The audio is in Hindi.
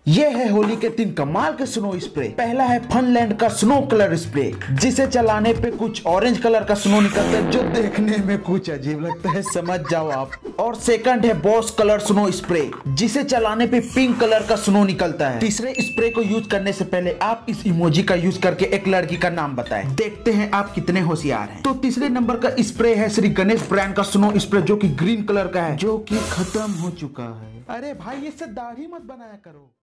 ये है होली के 3 कमाल के स्नो स्प्रे। पहला है फनलैंड का स्नो कलर स्प्रे, जिसे चलाने पे कुछ ऑरेंज कलर का स्नो निकलता है जो देखने में कुछ अजीब लगता है, समझ जाओ आप। और सेकंड है बॉस कलर स्नो स्प्रे, जिसे चलाने पे पिंक कलर का स्नो निकलता है। तीसरे स्प्रे को यूज करने से पहले आप इस इमोजी का यूज करके एक लड़की का नाम बताएं, देखते हैं आप कितने होशियार हैं। तो तीसरे नंबर का स्प्रे है श्री गणेश ब्रांड का स्नो स्प्रे, जो कि ग्रीन कलर का है, जो कि खत्म हो चुका है। अरे भाई इससे दाढ़ी मत बनाया करो।